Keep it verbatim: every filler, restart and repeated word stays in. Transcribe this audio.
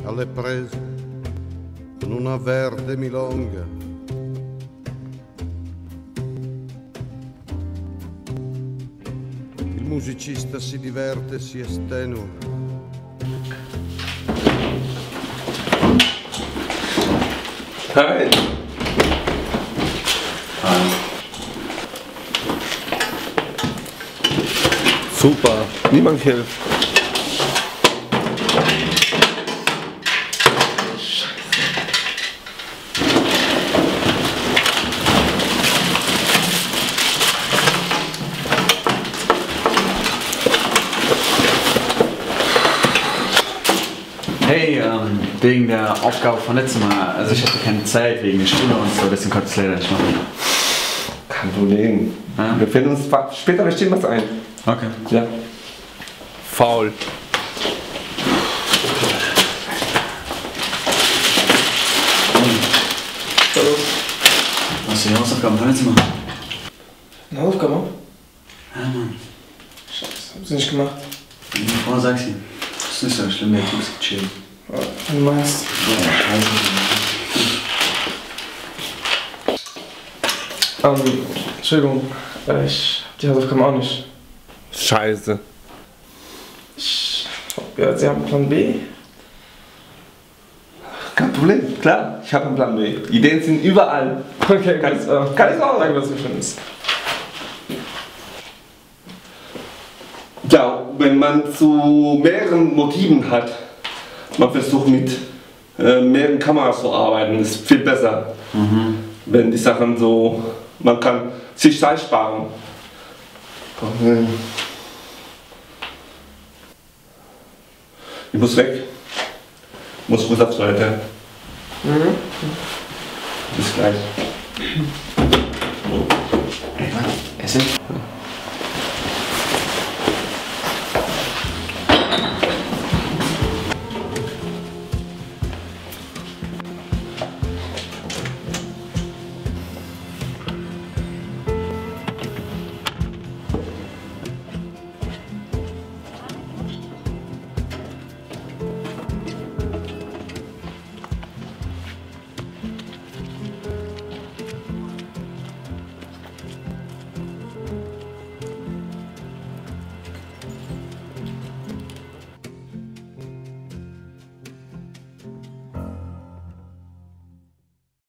alle prese con una verde milonga. Il musicista si diverte, si estenua. Hi. Hi. Super, niemand hilft. Hey, ähm, wegen der Aufgabe von letztem Mal, also ich hatte keine Zeit wegen der Schule und so, deswegen konnte ich es leider nicht machen. Kein Problem. Ja? Wir finden uns später bestimmt was ein. Okay. Ja. Faul. Hallo. Was ist die Hausaufgaben von letztem Mal? Eine Hausaufgabe? Ja, Mann. Scheiße, hab sie nicht gemacht. Oh, sag sie. Das ist nicht so schlimm, der Typ ist gechillt. Ja, du meinst? Ja, ähm, Entschuldigung, äh, ich hab die Hausaufgaben auch nicht. Scheiße. Ich hab gehört, Sie haben einen Plan B. Kein Problem, klar, ich habe einen Plan B. Ideen sind überall. Okay, Kann gut. ich- Äh, kann ich auch. Danke, dass du findest. Ja, wenn man zu mehreren Motiven hat, man versucht mit äh, mehreren Kameras zu arbeiten, ist viel besser. Mhm. Wenn die Sachen so, man kann sich Zeit sparen. Ich muss weg. Ich muss kurz aufs Toilette. Mhm. Bis gleich. Ey, Mann, Essen?